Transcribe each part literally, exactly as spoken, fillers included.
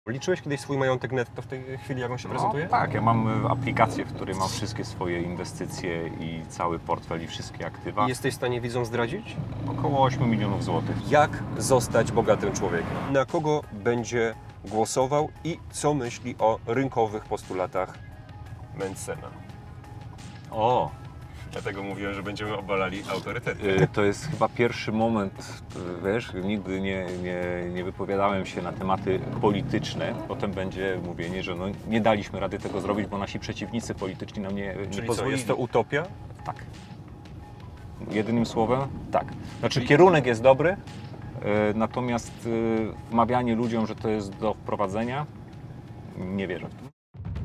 Liczyłeś kiedyś swój majątek netto w tej chwili, jak on się prezentuje? No, tak, ja mam aplikację, w której mam wszystkie swoje inwestycje i cały portfel i wszystkie aktywa. Jesteś w stanie widzom zdradzić? Około ośmiu milionów złotych. Jak zostać bogatym człowiekiem? Na kogo będzie głosował i co myśli o rynkowych postulatach Mentzena? O! Dlatego mówiłem, że będziemy obalali autorytety. Y, To jest chyba pierwszy moment, wiesz, nigdy nie, nie, nie wypowiadałem się na tematy polityczne. Potem będzie mówienie, że no, nie daliśmy rady tego zrobić, bo nasi przeciwnicy polityczni nam nie, nie Czyli co, pozwolili. jest to utopia? Tak. Jedynym słowem, tak. Znaczy Czyli- kierunek jest dobry, y, natomiast y, wmawianie ludziom, że to jest do wprowadzenia, nie wierzę w to.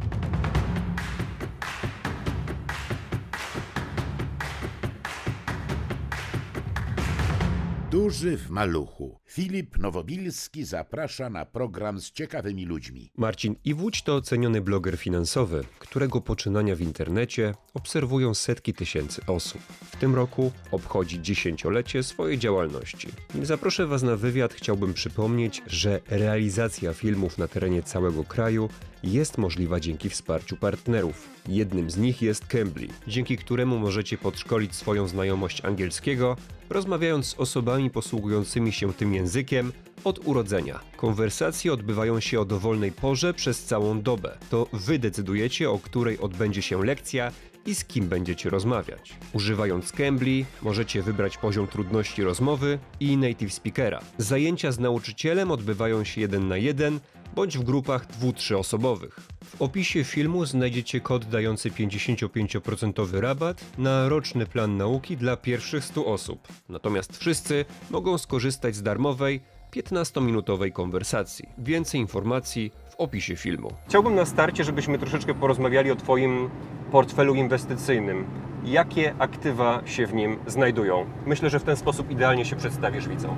Duży w maluchu. Filip Nowobilski zaprasza na program z ciekawymi ludźmi. Marcin Iwódź to oceniony bloger finansowy, którego poczynania w internecie obserwują setki tysięcy osób. W tym roku obchodzi dziesięciolecie swojej działalności. Nim zaproszę Was na wywiad, chciałbym przypomnieć, że realizacja filmów na terenie całego kraju jest możliwa dzięki wsparciu partnerów. Jednym z nich jest Cambly, dzięki któremu możecie podszkolić swoją znajomość angielskiego, rozmawiając z osobami posługującymi się tym językiem od urodzenia. Konwersacje odbywają się o dowolnej porze przez całą dobę. To Wy decydujecie, o której odbędzie się lekcja i z kim będziecie rozmawiać. Używając Cambly możecie wybrać poziom trudności rozmowy i native speakera. Zajęcia z nauczycielem odbywają się jeden na jeden bądź w grupach dwu-trzyosobowych. W opisie filmu znajdziecie kod dający pięćdziesiąt pięć procent rabat na roczny plan nauki dla pierwszych stu osób. Natomiast wszyscy mogą skorzystać z darmowej, piętnastominutowej konwersacji. Więcej informacji w opisie filmu. Chciałbym na starcie, żebyśmy troszeczkę porozmawiali o Twoim portfelu inwestycyjnym. Jakie aktywa się w nim znajdują? Myślę, że w ten sposób idealnie się przedstawisz widzom.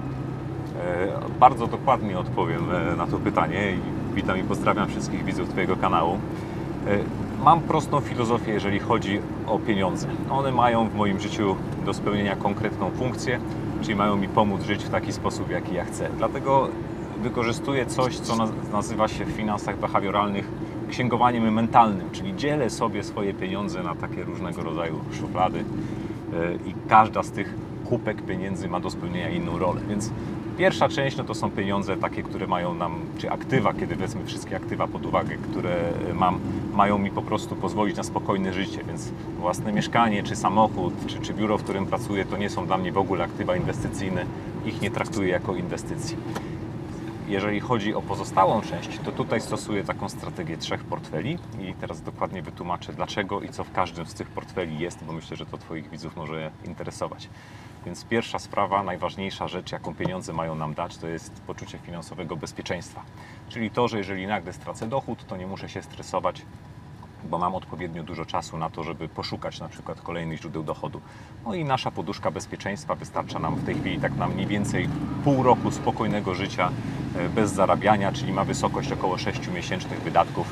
E, Bardzo dokładnie odpowiem e, na to pytanie i witam i pozdrawiam wszystkich widzów Twojego kanału. E, Mam prostą filozofię, jeżeli chodzi o pieniądze. One mają w moim życiu do spełnienia konkretną funkcję, czyli mają mi pomóc żyć w taki sposób, jaki ja chcę. Dlatego wykorzystuję coś, co naz- nazywa się w finansach behawioralnych księgowaniem mentalnym, czyli dzielę sobie swoje pieniądze na takie różnego rodzaju szuflady e, i każda z tych kupek pieniędzy ma do spełnienia inną rolę. Więc pierwsza część no to są pieniądze takie, które mają nam, czy aktywa, kiedy wezmę wszystkie aktywa pod uwagę, które mam, mają mi po prostu pozwolić na spokojne życie, więc własne mieszkanie, czy samochód, czy, czy biuro, w którym pracuję, to nie są dla mnie w ogóle aktywa inwestycyjne, ich nie traktuję jako inwestycji. Jeżeli chodzi o pozostałą część, to tutaj stosuję taką strategię trzech portfeli i teraz dokładnie wytłumaczę dlaczego i co w każdym z tych portfeli jest, bo myślę, że to Twoich widzów może interesować. Więc pierwsza sprawa, najważniejsza rzecz, jaką pieniądze mają nam dać, to jest poczucie finansowego bezpieczeństwa. Czyli to, że jeżeli nagle stracę dochód, to nie muszę się stresować, bo mam odpowiednio dużo czasu na to, żeby poszukać na przykład kolejnych źródeł dochodu. No i nasza poduszka bezpieczeństwa wystarcza nam w tej chwili tak na mniej więcej pół roku spokojnego życia bez zarabiania, czyli ma wysokość około sześciu miesięcznych wydatków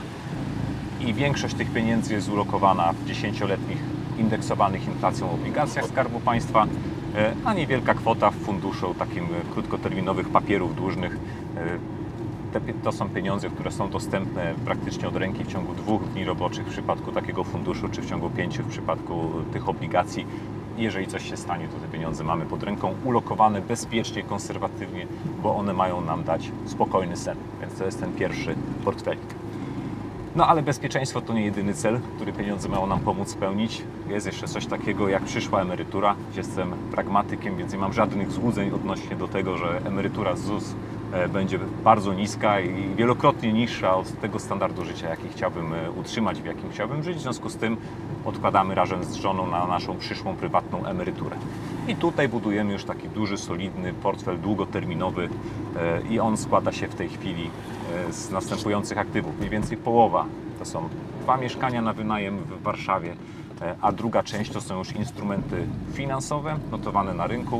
i większość tych pieniędzy jest ulokowana w dziesięcioletnich indeksowanych inflacją obligacjach Skarbu Państwa, a niewielka kwota w funduszu takim krótkoterminowych papierów dłużnych. To są pieniądze, które są dostępne praktycznie od ręki w ciągu dwóch dni roboczych w przypadku takiego funduszu, czy w ciągu pięciu w przypadku tych obligacji. Jeżeli coś się stanie, to te pieniądze mamy pod ręką, ulokowane bezpiecznie, konserwatywnie, bo one mają nam dać spokojny sen. Więc to jest ten pierwszy portfelik. No ale bezpieczeństwo to nie jedyny cel, który pieniądze mają nam pomóc spełnić. Jest jeszcze coś takiego jak przyszła emerytura. Jestem pragmatykiem, więc nie mam żadnych złudzeń odnośnie do tego, że emerytura z ZUS będzie bardzo niska i wielokrotnie niższa od tego standardu życia, jaki chciałbym utrzymać, w jakim chciałbym żyć. W związku z tym odkładamy razem z żoną na naszą przyszłą prywatną emeryturę. I tutaj budujemy już taki duży, solidny portfel długoterminowy i on składa się w tej chwili z następujących aktywów. Mniej więcej połowa to są dwa mieszkania na wynajem w Warszawie, a druga część to są już instrumenty finansowe notowane na rynku,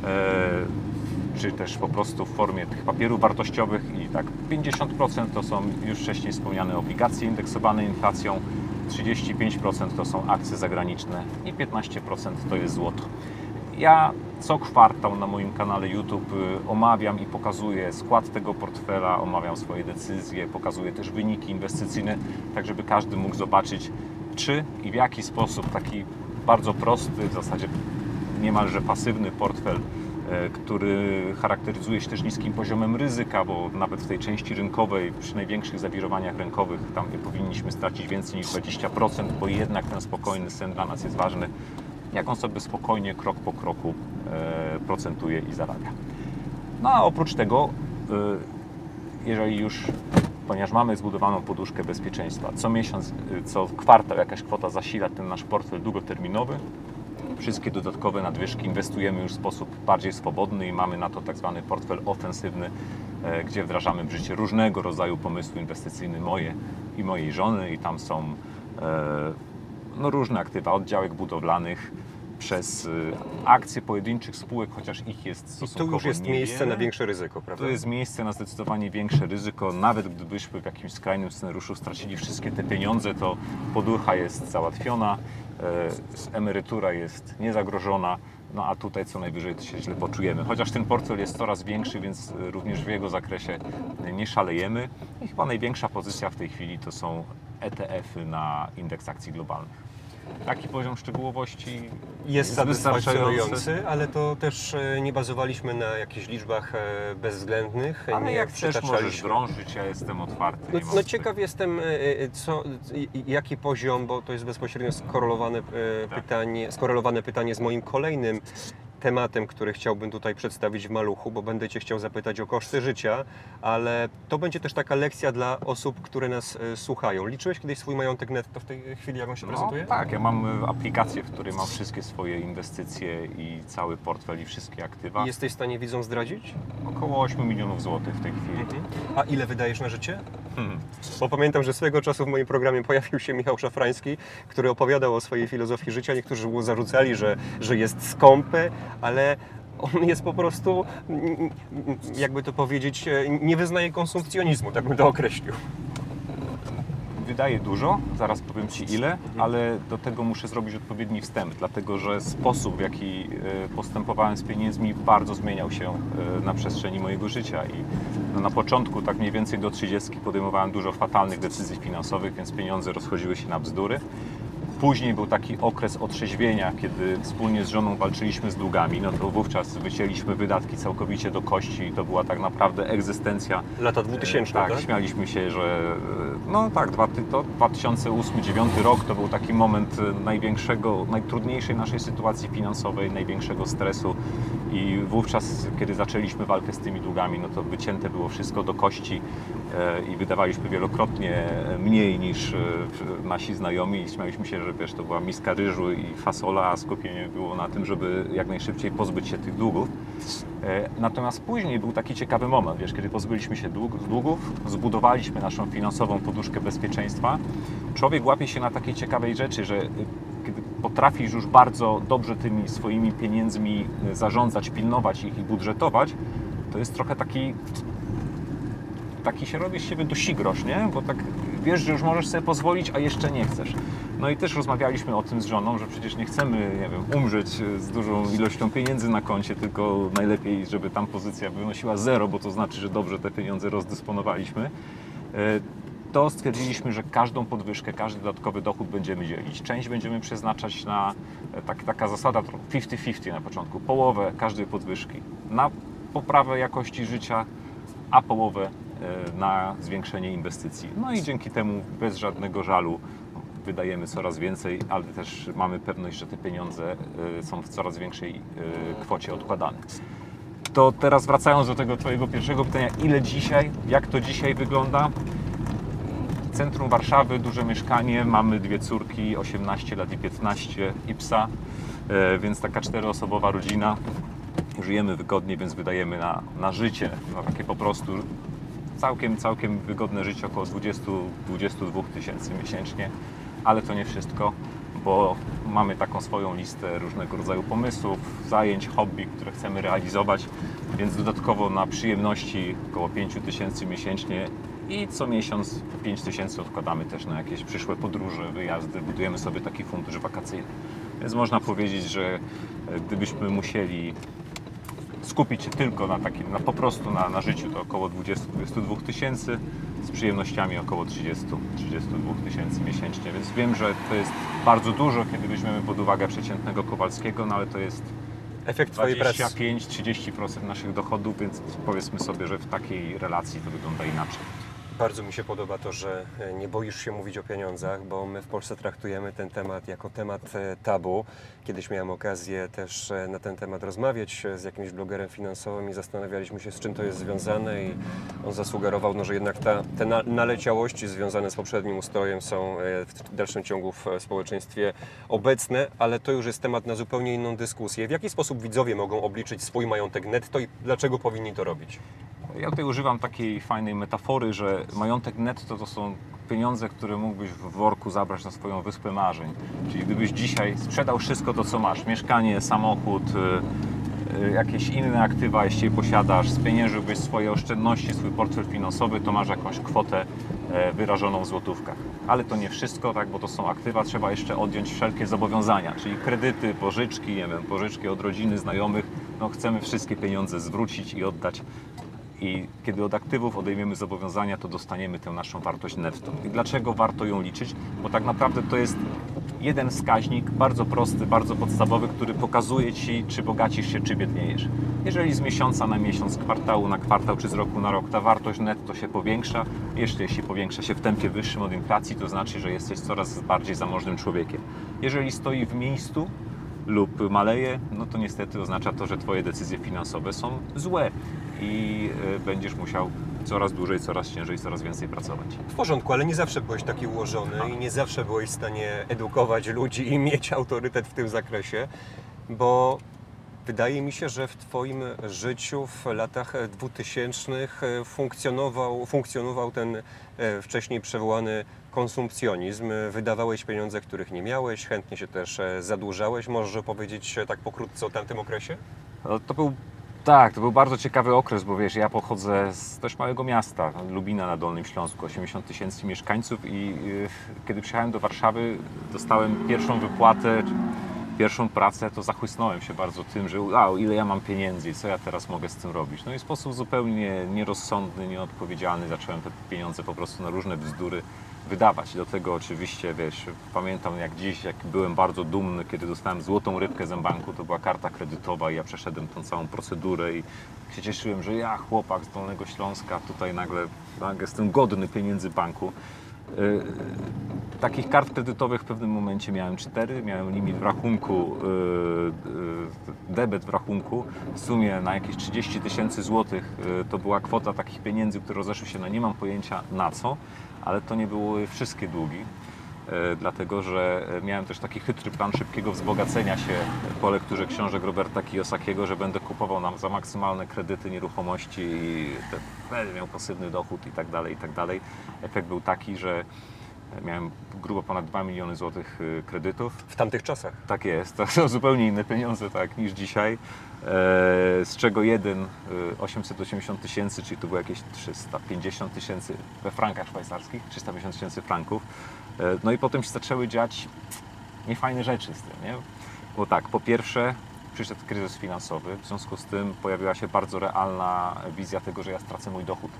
czy też po prostu w formie tych papierów wartościowych i tak pięćdziesiąt procent to są już wcześniej wspomniane obligacje indeksowane inflacją, trzydzieści pięć procent to są akcje zagraniczne i piętnaście procent to jest złoto. Ja co kwartał na moim kanale YouTube omawiam i pokazuję skład tego portfela, omawiam swoje decyzje, pokazuję też wyniki inwestycyjne, tak żeby każdy mógł zobaczyć, czy i w jaki sposób taki bardzo prosty, w zasadzie niemalże pasywny portfel, który charakteryzuje się też niskim poziomem ryzyka, bo nawet w tej części rynkowej, przy największych zawirowaniach rynkowych, tam nie powinniśmy stracić więcej niż dwadzieścia procent, bo jednak ten spokojny sen dla nas jest ważny, jak on sobie spokojnie, krok po kroku procentuje i zarabia. No a oprócz tego, jeżeli już, ponieważ mamy zbudowaną poduszkę bezpieczeństwa, co miesiąc, co kwartał jakaś kwota zasila ten nasz portfel długoterminowy, wszystkie dodatkowe nadwyżki inwestujemy już w sposób bardziej swobodny i mamy na to tak zwany portfel ofensywny, gdzie wdrażamy w życie różnego rodzaju pomysły inwestycyjne moje i mojej żony i tam są no, różne aktywa, od działek budowlanych przez akcje pojedynczych spółek, chociaż ich jest stosunkowo I tu już jest niewiele. miejsce na większe ryzyko, prawda? To jest miejsce na zdecydowanie większe ryzyko. Nawet gdybyśmy w jakimś skrajnym scenariuszu stracili wszystkie te pieniądze, to poducha jest załatwiona, emerytura jest niezagrożona, no a tutaj co najwyżej to się źle poczujemy. Chociaż ten portfel jest coraz większy, więc również w jego zakresie nie szalejemy. I chyba największa pozycja w tej chwili to są E T F-y na indeks akcji globalnych. Taki poziom szczegółowości Jest satysfakcjonujący, wystarczający. ale to też nie bazowaliśmy na jakichś liczbach bezwzględnych. Ale nie jak chcesz, możesz przytaczaliśmy. drążyć, ja jestem otwarty. No, nie mam no ciekaw jestem, co, jaki poziom, bo to jest bezpośrednio skorelowane Tak. pytanie, skorelowane pytanie z moim kolejnym tematem, który chciałbym tutaj przedstawić w Maluchu, bo będę Cię chciał zapytać o koszty życia, ale to będzie też taka lekcja dla osób, które nas e, słuchają. Liczyłeś kiedyś swój majątek netto w tej chwili, jak on się No, prezentuje? tak, ja mam aplikację, w której mam wszystkie swoje inwestycje i cały portfel i wszystkie aktywa. I jesteś w stanie widzom zdradzić? Około ośmiu milionów złotych w tej chwili. A ile wydajesz na życie? Hmm. Bo pamiętam, że swego czasu w moim programie pojawił się Michał Szafrański, który opowiadał o swojej filozofii życia. Niektórzy mu zarzucali, że, że jest skąpy, ale on jest po prostu, jakby to powiedzieć, nie wyznaje konsumpcjonizmu, tak bym to określił. Wydaje dużo, zaraz powiem Ci ile, ale do tego muszę zrobić odpowiedni wstęp, dlatego że sposób, w jaki postępowałem z pieniędzmi, bardzo zmieniał się na przestrzeni mojego życia i no na początku, tak mniej więcej do trzydziestki, podejmowałem dużo fatalnych decyzji finansowych, więc pieniądze rozchodziły się na bzdury. Później był taki okres otrzeźwienia, kiedy wspólnie z żoną walczyliśmy z długami, no to wówczas wycięliśmy wydatki całkowicie do kości i to była tak naprawdę egzystencja. Lata dwutysięczne, tak? tak? Śmialiśmy się, że no tak, dwa tysiące ósmy dwa tysiące dziewiąty rok to był taki moment największego, najtrudniejszej naszej sytuacji finansowej, największego stresu i wówczas, kiedy zaczęliśmy walkę z tymi długami, no to wycięte było wszystko do kości i wydawaliśmy wielokrotnie mniej niż nasi znajomi i śmialiśmy się, że wiesz, to była miska ryżu i fasola, a skupienie było na tym, żeby jak najszybciej pozbyć się tych długów. Natomiast później był taki ciekawy moment, wiesz, kiedy pozbyliśmy się długów, zbudowaliśmy naszą finansową poduszkę bezpieczeństwa. Człowiek łapie się na takiej ciekawej rzeczy, że kiedy potrafisz już bardzo dobrze tymi swoimi pieniędzmi zarządzać, pilnować ich i budżetować, to jest trochę taki taki się robi z siebie dosigrosz, nie? Bo tak wiesz, że już możesz sobie pozwolić, a jeszcze nie chcesz. No i też rozmawialiśmy o tym z żoną, że przecież nie chcemy, nie wiem, umrzeć z dużą ilością pieniędzy na koncie, tylko najlepiej, żeby tam pozycja wynosiła zero, bo to znaczy, że dobrze te pieniądze rozdysponowaliśmy. To stwierdziliśmy, że każdą podwyżkę, każdy dodatkowy dochód będziemy dzielić. Część będziemy przeznaczać na, tak, taka zasada pięćdziesiąt pięćdziesiąt na początku, połowę każdej podwyżki na poprawę jakości życia, a połowę na zwiększenie inwestycji. No i dzięki temu bez żadnego żalu wydajemy coraz więcej, ale też mamy pewność, że te pieniądze są w coraz większej kwocie odkładane. To teraz wracając do tego Twojego pierwszego pytania, ile dzisiaj, jak to dzisiaj wygląda? Centrum Warszawy, duże mieszkanie, mamy dwie córki, osiemnaście lat i piętnaście i psa, więc taka czteroosobowa rodzina. Żyjemy wygodnie, więc wydajemy na, na życie, na takie po prostu całkiem, całkiem wygodne życie, około dwadzieścia do dwudziestu dwóch tysięcy miesięcznie, ale to nie wszystko, bo mamy taką swoją listę różnego rodzaju pomysłów, zajęć, hobby, które chcemy realizować, więc dodatkowo na przyjemności około pięć tysięcy miesięcznie i co miesiąc pięć tysięcy odkładamy też na jakieś przyszłe podróże, wyjazdy, budujemy sobie taki fundusz wakacyjny. Więc można powiedzieć, że gdybyśmy musieli skupić się tylko na takim, na, po prostu na, na życiu, to około dwadzieścia do dwudziestu dwóch tysięcy, z przyjemnościami około trzydzieści do trzydziestu dwóch tysięcy miesięcznie, więc wiem, że to jest bardzo dużo, kiedy weźmiemy pod uwagę przeciętnego Kowalskiego, no ale to jest Efekt twojej pracy. dwadzieścia pięć do trzydziestu procent naszych dochodów, więc powiedzmy sobie, że w takiej relacji to wygląda inaczej. Bardzo mi się podoba to, że nie boisz się mówić o pieniądzach, bo my w Polsce traktujemy ten temat jako temat tabu. Kiedyś miałem okazję też na ten temat rozmawiać z jakimś blogerem finansowym i zastanawialiśmy się, z czym to jest związane, i on zasugerował, no, że jednak ta, te na, naleciałości związane z poprzednim ustrojem są w dalszym ciągu w społeczeństwie obecne, ale to już jest temat na zupełnie inną dyskusję. W jaki sposób widzowie mogą obliczyć swój majątek netto i dlaczego powinni to robić? Ja tutaj używam takiej fajnej metafory, że majątek netto to są pieniądze, które mógłbyś w worku zabrać na swoją wyspę marzeń. Czyli gdybyś dzisiaj sprzedał wszystko to, co masz, mieszkanie, samochód, jakieś inne aktywa, jeśli je posiadasz, spieniężyłbyś swoje oszczędności, swój portfel finansowy, to masz jakąś kwotę wyrażoną w złotówkach. Ale to nie wszystko, tak, bo to są aktywa, trzeba jeszcze odjąć wszelkie zobowiązania, czyli kredyty, pożyczki, nie wiem, pożyczki od rodziny, znajomych. No, chcemy wszystkie pieniądze zwrócić i oddać. I kiedy od aktywów odejmiemy zobowiązania, to dostaniemy tę naszą wartość netto. I dlaczego warto ją liczyć? Bo tak naprawdę to jest jeden wskaźnik, bardzo prosty, bardzo podstawowy, który pokazuje Ci, czy bogacisz się, czy biedniejesz. Jeżeli z miesiąca na miesiąc, z kwartału na kwartał, czy z roku na rok ta wartość netto się powiększa, jeszcze jeśli powiększa się w tempie wyższym od inflacji, to znaczy, że jesteś coraz bardziej zamożnym człowiekiem. Jeżeli stoi w miejscu lub maleje, no to niestety oznacza to, że Twoje decyzje finansowe są złe i będziesz musiał coraz dłużej, coraz ciężej, coraz więcej pracować. W porządku, ale nie zawsze byłeś taki ułożony i nie zawsze byłeś w stanie edukować ludzi i mieć autorytet w tym zakresie, bo wydaje mi się, że w Twoim życiu w latach dwutysięcznych funkcjonował, funkcjonował ten wcześniej przywołany konsumpcjonizm. Wydawałeś pieniądze, których nie miałeś, chętnie się też zadłużałeś. Możesz powiedzieć tak pokrótce o tamtym okresie? To był Tak, to był bardzo ciekawy okres, bo wiesz, ja pochodzę z dość małego miasta, Lubina na Dolnym Śląsku, osiemdziesiąt tysięcy mieszkańców i yy, kiedy przyjechałem do Warszawy, dostałem pierwszą wypłatę, pierwszą pracę, to zachłysnąłem się bardzo tym, że a, ile ja mam pieniędzy i co ja teraz mogę z tym robić. No i w sposób zupełnie nierozsądny, nieodpowiedzialny zacząłem te pieniądze po prostu na różne bzdury wydawać. Do tego oczywiście, wiesz, pamiętam jak dziś, jak byłem bardzo dumny, kiedy dostałem złotą rybkę z banku, to była karta kredytowa i ja przeszedłem tą całą procedurę i się cieszyłem, że ja, chłopak z Dolnego Śląska, tutaj nagle, nagle jestem godny pieniędzy banku. Yy, takich kart kredytowych w pewnym momencie miałem cztery, miałem limit w rachunku, yy, yy, debet w rachunku w sumie na jakieś trzydzieści tysięcy złotych. Yy, to była kwota takich pieniędzy, które rozeszły się na nie mam pojęcia na co, ale to nie były wszystkie długi, yy, dlatego że miałem też taki chytry plan szybkiego wzbogacenia się po lekturze książek Roberta Kiyosakiego, że będę kupował nam za maksymalne kredyty nieruchomości i będę miał pasywny dochód i tak dalej, i tak dalej. Efekt był taki, że miałem grubo ponad dwa miliony złotych kredytów. W tamtych czasach? Tak jest, to są zupełnie inne pieniądze tak, niż dzisiaj, z czego jeden osiemset osiemdziesiąt tysięcy, czyli to było jakieś trzysta pięćdziesiąt tysięcy we frankach szwajcarskich, trzysta pięćdziesiąt tysięcy franków. No i potem się zaczęły dziać niefajne rzeczy z tym, nie? Bo tak, po pierwsze przyszedł kryzys finansowy, w związku z tym pojawiła się bardzo realna wizja tego, że ja stracę mój dochód.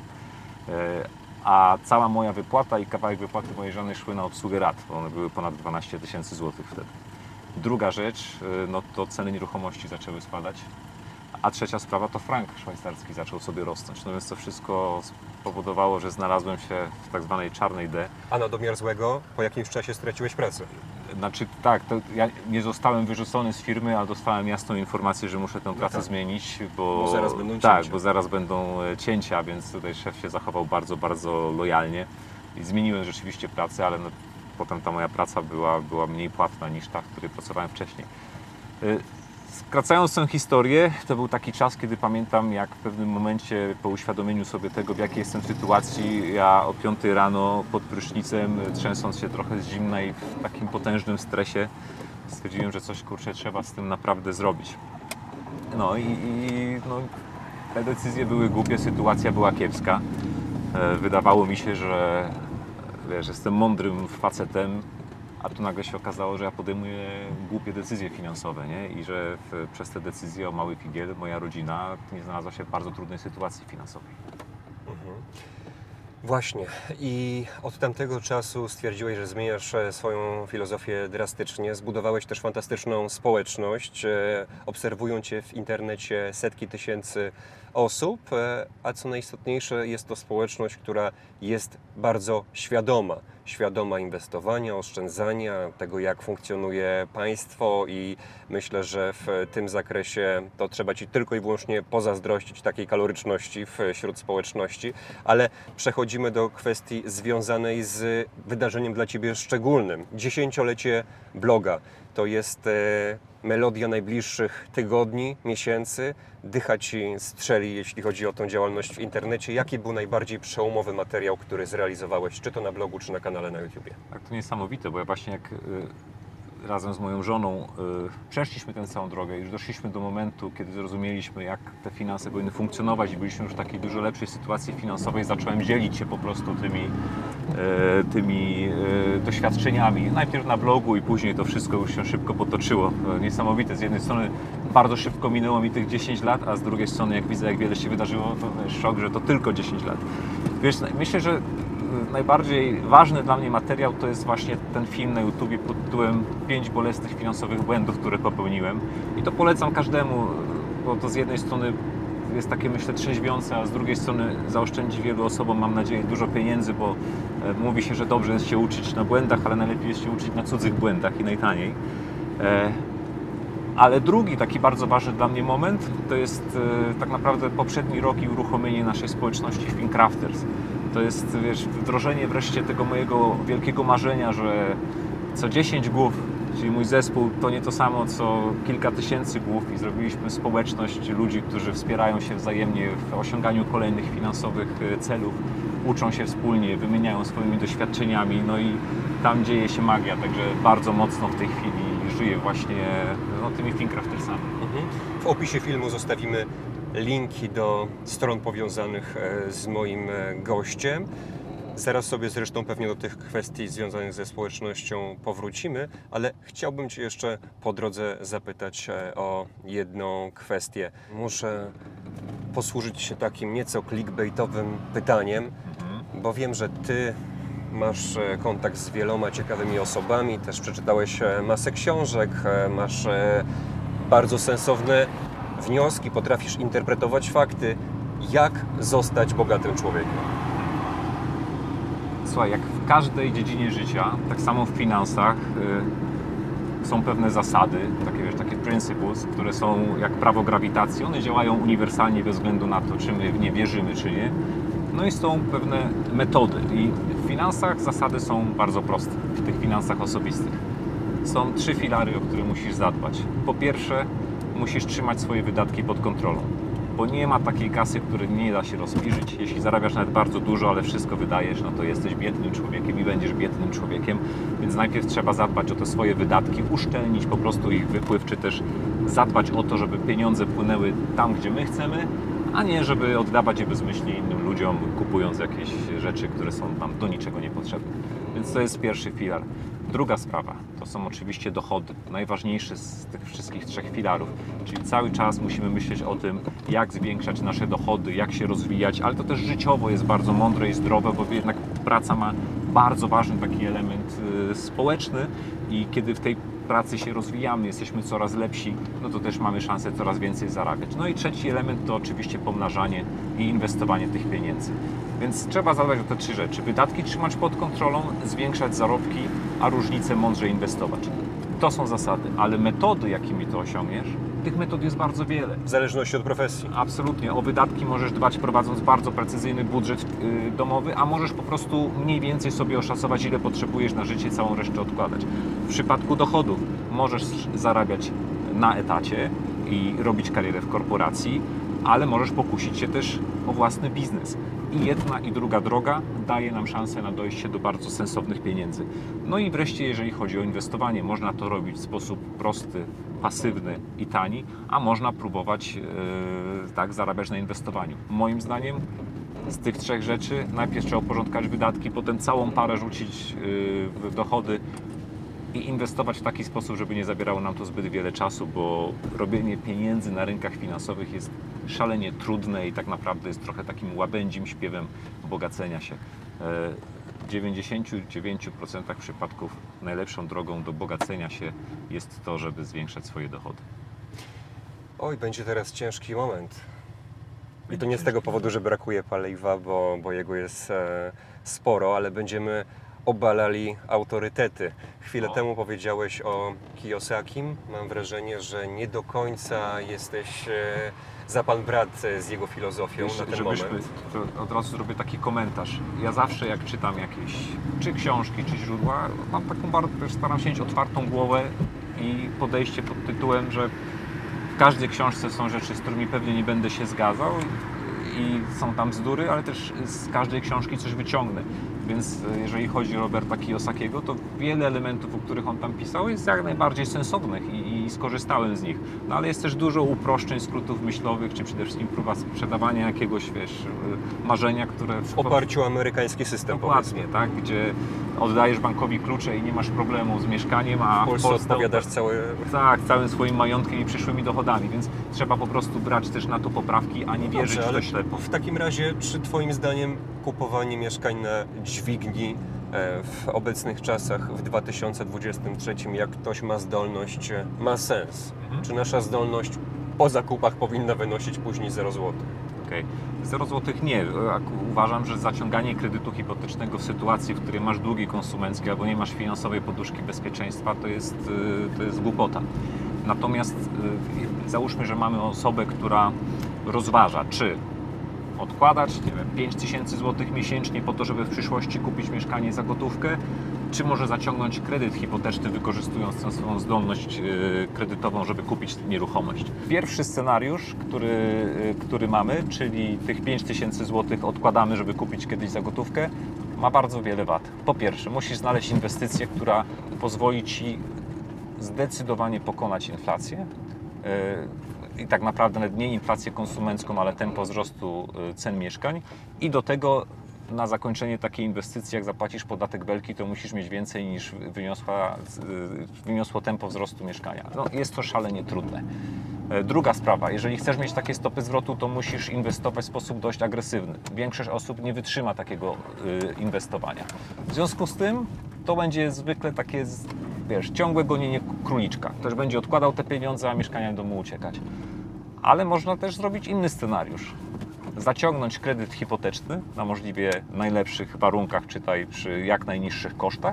A cała moja wypłata i kawałek wypłaty mojej żony szły na obsługę rat, bo one były ponad dwanaście tysięcy złotych wtedy. Druga rzecz, no to ceny nieruchomości zaczęły spadać, a trzecia sprawa to frank szwajcarski zaczął sobie rosnąć. No więc to wszystko spowodowało, że znalazłem się w tak zwanej czarnej D. A na domiar złego po jakimś czasie straciłeś pracę? Znaczy tak, to ja nie zostałem wyrzucony z firmy, ale dostałem jasną informację, że muszę tę pracę no tak. zmienić, bo, bo zaraz będą tak, cięcia. bo zaraz będą cięcia, więc tutaj szef się zachował bardzo, bardzo lojalnie i zmieniłem rzeczywiście pracę, ale no, potem ta moja praca była, była mniej płatna niż ta, w której pracowałem wcześniej. Skracając tę historię, to był taki czas, kiedy pamiętam, jak w pewnym momencie po uświadomieniu sobie tego, w jakiej jestem sytuacji, ja o piątej rano pod prysznicem, trzęsąc się trochę z zimna i w takim potężnym stresie, stwierdziłem, że coś, kurczę, trzeba z tym naprawdę zrobić. No i, i no, te decyzje były głupie, sytuacja była kiepska. Wydawało mi się, że wiesz, jestem mądrym facetem, a tu nagle się okazało, że ja podejmuję głupie decyzje finansowe, nie? I że w, przez te decyzje o mały figiel moja rodzina nie znalazła się w bardzo trudnej sytuacji finansowej. Właśnie. I od tamtego czasu stwierdziłeś, że zmieniasz e, swoją filozofię drastycznie. Zbudowałeś też fantastyczną społeczność. E, Obserwują Cię w internecie setki tysięcy osób, e, a co najistotniejsze, jest to społeczność, która jest bardzo świadoma. Świadoma inwestowania, oszczędzania, tego jak funkcjonuje państwo i myślę, że w tym zakresie to trzeba Ci tylko i wyłącznie pozazdrościć takiej kaloryczności wśród społeczności, ale przechodzimy do kwestii związanej z wydarzeniem dla Ciebie szczególnym. Dziesięciolecie bloga to jest e, melodia najbliższych tygodni, miesięcy. Dycha Ci strzeli, jeśli chodzi o tą działalność w internecie. Jaki był najbardziej przełomowy materiał, który zrealizowałeś, czy to na blogu, czy na kanale na YouTubie? Tak, to niesamowite, bo ja właśnie jak y, razem z moją żoną y, przeszliśmy tę całą drogę i już doszliśmy do momentu, kiedy zrozumieliśmy, jak te finanse powinny funkcjonować i byliśmy już w takiej dużo lepszej sytuacji finansowej, zacząłem dzielić się po prostu tymi, y, tymi y, doświadczeniami. Najpierw na blogu i później to wszystko już się szybko potoczyło. Y, niesamowite. Z jednej strony bardzo szybko minęło mi tych dziesięć lat, a z drugiej strony jak widzę, jak wiele się wydarzyło, to jest szok, że to tylko dziesięć lat. Wiesz, myślę, że najbardziej ważny dla mnie materiał to jest właśnie ten film na YouTubie pod tytułem pięć bolesnych finansowych błędów, które popełniłem. I to polecam każdemu, bo to z jednej strony jest takie, myślę, trzeźwiące, a z drugiej strony zaoszczędzi wielu osobom, mam nadzieję, dużo pieniędzy, bo mówi się, że dobrze jest się uczyć na błędach, ale najlepiej jest się uczyć na cudzych błędach i najtaniej. Ale drugi taki bardzo ważny dla mnie moment to jest tak naprawdę poprzedni rok i uruchomienie naszej społeczności Fincrafters. To jest, wiesz, wdrożenie wreszcie tego mojego wielkiego marzenia, że co dziesięć głów, czyli mój zespół, to nie to samo co kilka tysięcy głów i zrobiliśmy społeczność ludzi, którzy wspierają się wzajemnie w osiąganiu kolejnych finansowych celów, uczą się wspólnie, wymieniają swoimi doświadczeniami, no i tam dzieje się magia, także bardzo mocno w tej chwili żyję właśnie no, tymi Fincraftersami. Mhm. W opisie filmu zostawimy linki do stron powiązanych z moim gościem. Zaraz sobie zresztą pewnie do tych kwestii związanych ze społecznością powrócimy, ale chciałbym Cię jeszcze po drodze zapytać o jedną kwestię. Muszę posłużyć się takim nieco clickbaitowym pytaniem, mhm. bo wiem, że Ty masz kontakt z wieloma ciekawymi osobami, też przeczytałeś masę książek, masz bardzo sensowne wnioski, potrafisz interpretować fakty. Jak zostać bogatym człowiekiem? Słuchaj, jak w każdej dziedzinie życia, tak samo w finansach y, są pewne zasady, takie, wiesz, takie principles, które są jak prawo grawitacji. One działają uniwersalnie bez względu na to, czy my w nie wierzymy, czy nie. No i są pewne metody. I w finansach zasady są bardzo proste, w tych finansach osobistych. Są trzy filary, o które musisz zadbać. Po pierwsze, musisz trzymać swoje wydatki pod kontrolą, bo nie ma takiej kasy, której nie da się rozpiżyć. Jeśli zarabiasz nawet bardzo dużo, ale wszystko wydajesz, no to jesteś biednym człowiekiem i będziesz biednym człowiekiem, więc najpierw trzeba zadbać o te swoje wydatki, uszczelnić po prostu ich wypływ, czy też zadbać o to, żeby pieniądze płynęły tam, gdzie my chcemy, a nie żeby oddawać je bezmyślnie innym ludziom, kupując jakieś rzeczy, które są nam do niczego niepotrzebne. Więc to jest pierwszy filar. Druga sprawa to są oczywiście dochody. Najważniejszy z tych wszystkich trzech filarów. Czyli cały czas musimy myśleć o tym, jak zwiększać nasze dochody, jak się rozwijać, ale to też życiowo jest bardzo mądre i zdrowe, bo jednak praca ma bardzo ważny taki element y, społeczny i kiedy w tej pracy się rozwijamy, jesteśmy coraz lepsi, no to też mamy szansę coraz więcej zarabiać. No i trzeci element to oczywiście pomnażanie i inwestowanie tych pieniędzy. Więc trzeba zadbać o te trzy rzeczy. Wydatki trzymać pod kontrolą, zwiększać zarobki, a różnice mądrze inwestować. To są zasady, ale metody, jakimi to osiągniesz, tych metod jest bardzo wiele. W zależności od profesji. Absolutnie. O wydatki możesz dbać prowadząc bardzo precyzyjny budżet yy, domowy, a możesz po prostu mniej więcej sobie oszacować, ile potrzebujesz na życie, całą resztę odkładać. W przypadku dochodów możesz zarabiać na etacie i robić karierę w korporacji, ale możesz pokusić się też o własny biznes. I jedna i druga droga daje nam szansę na dojście do bardzo sensownych pieniędzy. No i wreszcie, jeżeli chodzi o inwestowanie, można to robić w sposób prosty, pasywny i tani, a można próbować yy, tak zarabiać na inwestowaniu. Moim zdaniem z tych trzech rzeczy najpierw trzeba uporządkować wydatki, potem całą parę rzucić yy, w dochody i inwestować w taki sposób, żeby nie zabierało nam to zbyt wiele czasu, bo robienie pieniędzy na rynkach finansowych jest szalenie trudne i tak naprawdę jest trochę takim łabędzim śpiewem bogacenia się. W dziewięćdziesięciu dziewięciu procentach przypadków najlepszą drogą do bogacenia się jest to, żeby zwiększać swoje dochody. Oj, będzie teraz ciężki moment. I to nie z tego powodu, że brakuje paliwa, bo, bo jego jest e, sporo, ale będziemy obalali autorytety. Chwilę O. temu powiedziałeś o Kiyosakim. Mam wrażenie, że nie do końca jesteś e, za pan brat z jego filozofią Wiesz, na ten żebyśmy, moment. to od razu zrobię taki komentarz. Ja zawsze jak czytam jakieś czy książki, czy źródła, mam taką bardzo, też staram się mieć otwartą głowę i podejście pod tytułem, że w każdej książce są rzeczy, z którymi pewnie nie będę się zgadzał i są tam bzdury, ale też z każdej książki coś wyciągnę. Więc jeżeli chodzi o Roberta Kiyosakiego, to wiele elementów, o których on tam pisał, jest jak najbardziej sensownych i, i skorzystałem z nich. No ale jest też dużo uproszczeń, skrótów myślowych, czy przede wszystkim próba sprzedawania jakiegoś, wiesz, marzenia, które... W oparciu o amerykański system, Dokładnie, powiedzmy. tak, gdzie oddajesz bankowi klucze i nie masz problemu z mieszkaniem, a W Polsce odpowiadasz całe... tak, całym swoim majątkiem i przyszłymi dochodami, więc trzeba po prostu brać też na to poprawki, a nie wierzyć Dobrze, w ale to ślepo. w takim razie, czy Twoim zdaniem kupowanie mieszkań na dźwigni e, w obecnych czasach, w dwa tysiące dwudziestym trzecim, jak ktoś ma zdolność, e, ma sens? Mhm. Czy nasza zdolność po zakupach powinna wynosić później zero złotych? Okej. zero złotych nie. Uważam, że zaciąganie kredytu hipotecznego w sytuacji, w której masz długi konsumenckie albo nie masz finansowej poduszki bezpieczeństwa, to jest, to jest głupota. Natomiast załóżmy, że mamy osobę, która rozważa, czy odkładać, nie wiem, pięć tysięcy złotych miesięcznie po to, żeby w przyszłości kupić mieszkanie za gotówkę, czy może zaciągnąć kredyt hipoteczny, wykorzystując tę swoją zdolność kredytową, żeby kupić nieruchomość. Pierwszy scenariusz, który, który mamy, czyli tych pięć tysięcy złotych odkładamy, żeby kupić kiedyś za gotówkę, ma bardzo wiele wad. Po pierwsze, musisz znaleźć inwestycję, która pozwoli Ci zdecydowanie pokonać inflację. I tak naprawdę nawet nie inflację konsumencką, ale tempo wzrostu cen mieszkań. I do tego na zakończenie takiej inwestycji, jak zapłacisz podatek Belki, to musisz mieć więcej niż wyniosła, wyniosło tempo wzrostu mieszkania. No, jest to szalenie trudne. Druga sprawa, jeżeli chcesz mieć takie stopy zwrotu, to musisz inwestować w sposób dość agresywny. Większość osób nie wytrzyma takiego inwestowania. W związku z tym to będzie zwykle takie, wiesz, ciągłe gonienie króliczka. Ktoś będzie odkładał te pieniądze, a mieszkania będą mu uciekać. Ale można też zrobić inny scenariusz. Zaciągnąć kredyt hipoteczny na możliwie najlepszych warunkach, czytaj przy jak najniższych kosztach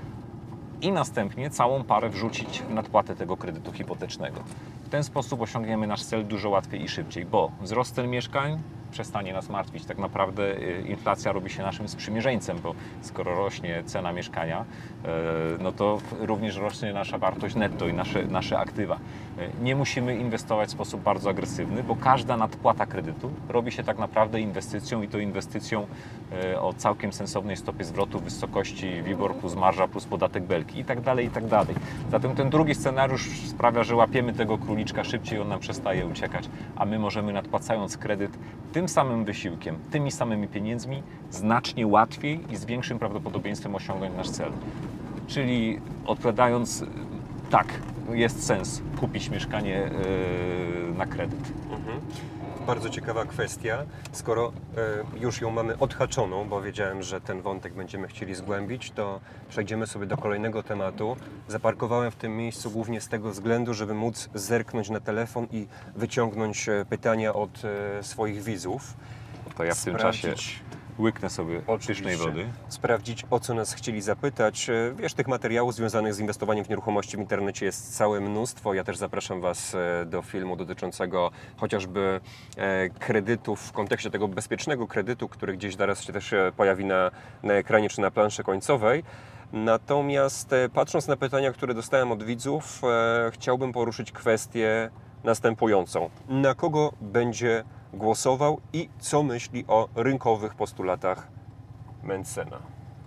i następnie całą parę wrzucić w nadpłatę tego kredytu hipotecznego. W ten sposób osiągniemy nasz cel dużo łatwiej i szybciej, bo wzrost cen mieszkań przestanie nas martwić. Tak naprawdę inflacja robi się naszym sprzymierzeńcem, bo skoro rośnie cena mieszkania, no to również rośnie nasza wartość netto i nasze, nasze aktywa. Nie musimy inwestować w sposób bardzo agresywny, bo każda nadpłata kredytu robi się tak naprawdę inwestycją i to inwestycją o całkiem sensownej stopie zwrotu w wysokości WIBOR plus marża plus podatek Belki i tak dalej, i tak dalej. Zatem ten drugi scenariusz sprawia, że łapiemy tego króliczka szybciej, on nam przestaje uciekać, a my możemy nadpłacając kredyt tym samym wysiłkiem, tymi samymi pieniędzmi znacznie łatwiej i z większym prawdopodobieństwem osiągnąć nasz cel. Czyli odpowiadając, tak, jest sens kupić mieszkanie yy, na kredyt. Mhm. Bardzo ciekawa kwestia. Skoro y, już ją mamy odhaczoną, bo wiedziałem, że ten wątek będziemy chcieli zgłębić, to przejdziemy sobie do kolejnego tematu. Zaparkowałem w tym miejscu głównie z tego względu, żeby móc zerknąć na telefon i wyciągnąć pytania od y, swoich widzów. To ja w tym czasie łyknę sobie pysznej wody. Sprawdzić, o co nas chcieli zapytać. Wiesz, tych materiałów związanych z inwestowaniem w nieruchomości w internecie jest całe mnóstwo. Ja też zapraszam Was do filmu dotyczącego chociażby kredytów w kontekście tego bezpiecznego kredytu, który gdzieś zaraz się też pojawi na, na ekranie czy na planszy końcowej. Natomiast patrząc na pytania, które dostałem od widzów, chciałbym poruszyć kwestię następującą. Na kogo będzie głosował i co myśli o rynkowych postulatach Mentzena?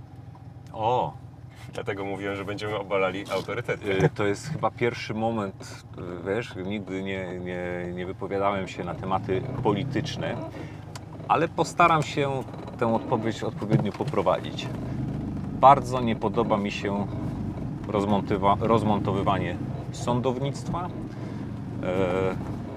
O! Dlatego mówiłem, że będziemy obalali autorytety. To jest chyba pierwszy moment, wiesz, nigdy nie, nie, nie wypowiadałem się na tematy polityczne, ale postaram się tę odpowiedź odpowiednio poprowadzić. Bardzo nie podoba mi się rozmontywa, rozmontowywanie sądownictwa, e,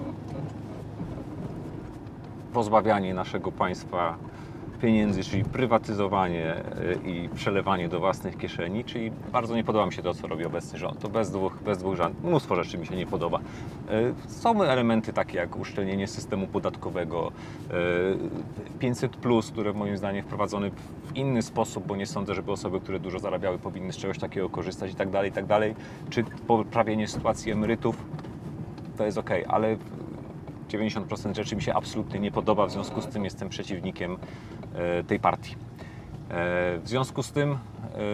pozbawianie naszego państwa pieniędzy, czyli prywatyzowanie i przelewanie do własnych kieszeni, czyli bardzo nie podoba mi się to, co robi obecny rząd. To bez dwóch, bez dwóch żadnych, mnóstwo rzeczy mi się nie podoba. Są elementy takie jak uszczelnienie systemu podatkowego, pięćset plus, które moim zdaniem wprowadzone w inny sposób, bo nie sądzę, żeby osoby, które dużo zarabiały, powinny z czegoś takiego korzystać i tak dalej, i tak dalej. Czy poprawienie sytuacji emerytów, to jest ok, ale dziewięćdziesiąt procent rzeczy mi się absolutnie nie podoba, w związku z tym jestem przeciwnikiem tej partii. W związku z tym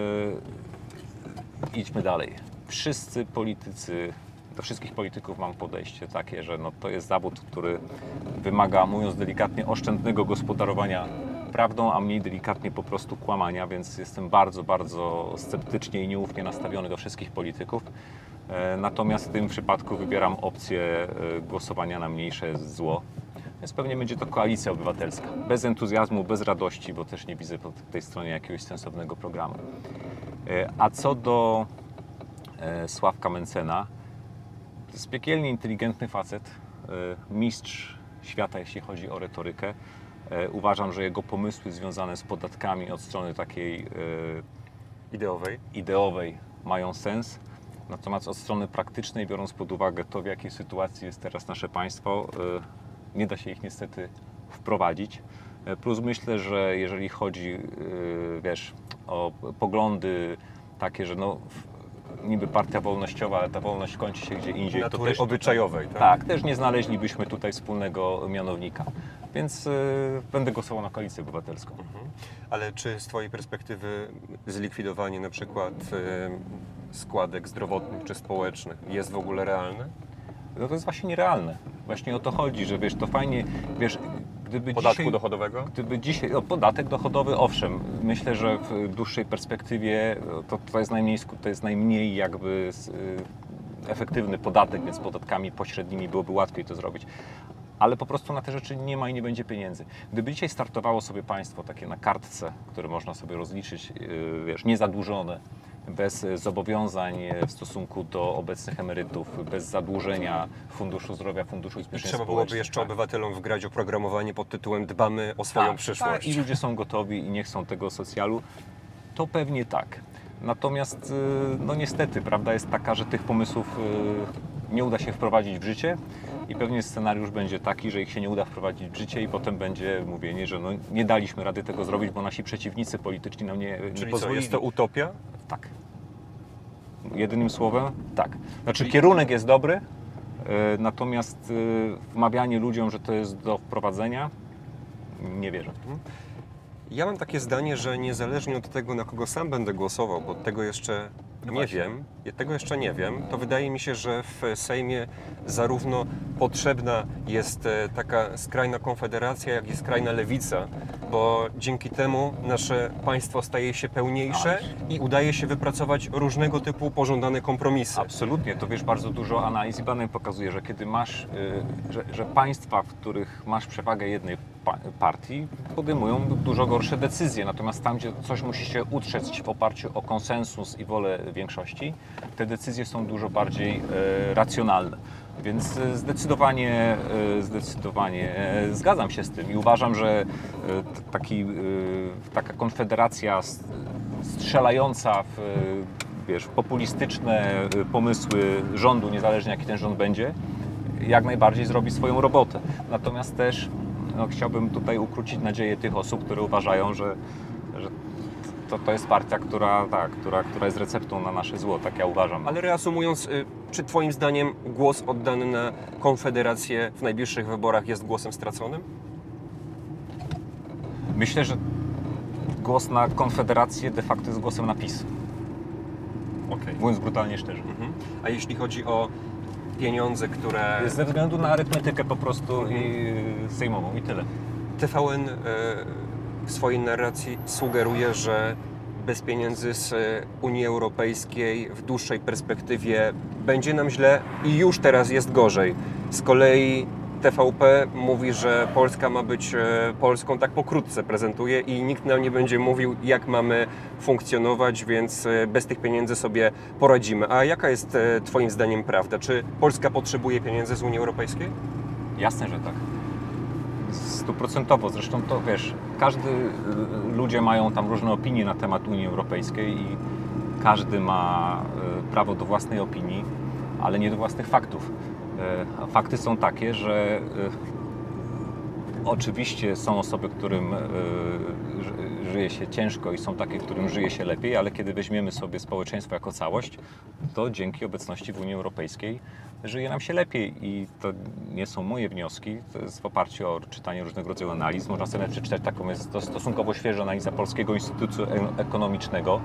idźmy dalej. Wszyscy politycy, do wszystkich polityków mam podejście takie, że no to jest zawód, który wymaga, mówiąc delikatnie, oszczędnego gospodarowania prawdą, a mniej delikatnie po prostu kłamania, więc jestem bardzo, bardzo sceptycznie i nieufnie nastawiony do wszystkich polityków. Natomiast w tym przypadku wybieram opcję głosowania na mniejsze zło. Więc pewnie będzie to Koalicja Obywatelska. Bez entuzjazmu, bez radości, bo też nie widzę po tej stronie jakiegoś sensownego programu. A co do Sławka Mentzena, to jest piekielnie inteligentny facet, mistrz świata, jeśli chodzi o retorykę. Uważam, że jego pomysły związane z podatkami od strony takiej Ideowej. ideowej mają sens. Natomiast od strony praktycznej, biorąc pod uwagę to, w jakiej sytuacji jest teraz nasze państwo, nie da się ich niestety wprowadzić. Plus myślę, że jeżeli chodzi, wiesz, o poglądy takie, że no, niby partia wolnościowa, ale ta wolność kończy się gdzie indziej. Natury to też obyczajowej, tak? Tak, też nie znaleźlibyśmy tutaj wspólnego mianownika. Więc y, będę głosował na Koalicję Obywatelską. Mhm. Ale czy z Twojej perspektywy zlikwidowanie na przykład y, składek zdrowotnych czy społecznych jest w ogóle realne? No to jest właśnie nierealne. Właśnie o to chodzi, że wiesz, to fajnie, wiesz, gdyby Podatku dzisiaj, dochodowego? Gdyby dzisiaj, no, podatek dochodowy, owszem, myślę, że w dłuższej perspektywie to, to, jest, najmniej, to jest najmniej jakby y, efektywny podatek, więc podatkami pośrednimi byłoby łatwiej to zrobić. Ale po prostu na te rzeczy nie ma i nie będzie pieniędzy. Gdyby dzisiaj startowało sobie państwo takie na kartce, które można sobie rozliczyć, yy, wiesz, niezadłużone, bez zobowiązań w stosunku do obecnych emerytów, bez zadłużenia Funduszu Zdrowia, Funduszu I Ubezpieczeń trzeba Społecznych. byłoby jeszcze tak. obywatelom wgrać oprogramowanie pod tytułem dbamy o swoją tak, przyszłość. Tak, i ludzie są gotowi i nie chcą tego socjalu. To pewnie tak. Natomiast, no niestety, prawda jest taka, że tych pomysłów nie uda się wprowadzić w życie i pewnie scenariusz będzie taki, że ich się nie uda wprowadzić w życie i potem będzie mówienie, że no nie daliśmy rady tego zrobić, bo nasi przeciwnicy polityczni nam nie, nie Czyli co, pozwolili. jest to utopia? Tak. Jedynym słowem, tak. Znaczy Czyli- kierunek jest dobry, y, natomiast y, wmawianie ludziom, że to jest do wprowadzenia, nie wierzę. Ja mam takie zdanie, że niezależnie od tego, na kogo sam będę głosował, bo tego jeszcze No nie właśnie. wiem, ja tego jeszcze nie wiem, to wydaje mi się, że w Sejmie zarówno potrzebna jest e, taka skrajna konfederacja, jak i skrajna lewica, bo dzięki temu nasze państwo staje się pełniejsze i udaje się wypracować różnego typu pożądane kompromisy. Absolutnie, to wiesz, bardzo dużo analiz i badań pokazuje, że kiedy masz, y, że, że państwa, w których masz przewagę jednej pa- partii, podejmują dużo gorsze decyzje, natomiast tam, gdzie coś musi się utrzeć w oparciu o konsensus i wolę większości, te decyzje są dużo bardziej y, racjonalne. Więc y, zdecydowanie, y, zdecydowanie y, zgadzam się z tym i uważam, że y, t- taki, y, taka konfederacja s- strzelająca w y, wiesz, populistyczne y, pomysły rządu, niezależnie jaki ten rząd będzie, jak najbardziej zrobi swoją robotę. Natomiast też no, chciałbym tutaj ukrócić nadzieję tych osób, które uważają, że, że to, to jest partia, która, tak, która, która jest receptą na nasze zło, tak ja uważam. Ale reasumując, y, czy Twoim zdaniem głos oddany na Konfederację w najbliższych wyborach jest głosem straconym? Myślę, że głos na Konfederację de facto jest głosem na PiS, Okej. mówiąc brutalnie szczerze. Mhm. A jeśli chodzi o pieniądze, które Ze względu na arytmetykę po prostu i sejmową i tyle. T V N e, w swojej narracji sugeruje, że bez pieniędzy z Unii Europejskiej w dłuższej perspektywie będzie nam źle i już teraz jest gorzej. Z kolei T V P mówi, że Polska ma być e, Polską, tak pokrótce prezentuje i nikt nam nie będzie mówił, jak mamy funkcjonować, więc e, bez tych pieniędzy sobie poradzimy. A jaka jest e, Twoim zdaniem prawda? Czy Polska potrzebuje pieniędzy z Unii Europejskiej? Jasne, że tak. Stuprocentowo. Zresztą to wiesz, każdy, ludzie mają tam różne opinie na temat Unii Europejskiej i każdy ma prawo do własnej opinii, ale nie do własnych faktów. Fakty są takie, że oczywiście są osoby, którym żyje się ciężko i są takie, którym żyje się lepiej, ale kiedy weźmiemy sobie społeczeństwo jako całość, to dzięki obecności w Unii Europejskiej żyje nam się lepiej i to nie są moje wnioski, to jest w oparciu o czytanie różnego rodzaju analiz. Można sobie przeczytać taką, jest to stosunkowo świeża analiza Polskiego Instytutu Ekonomicznego.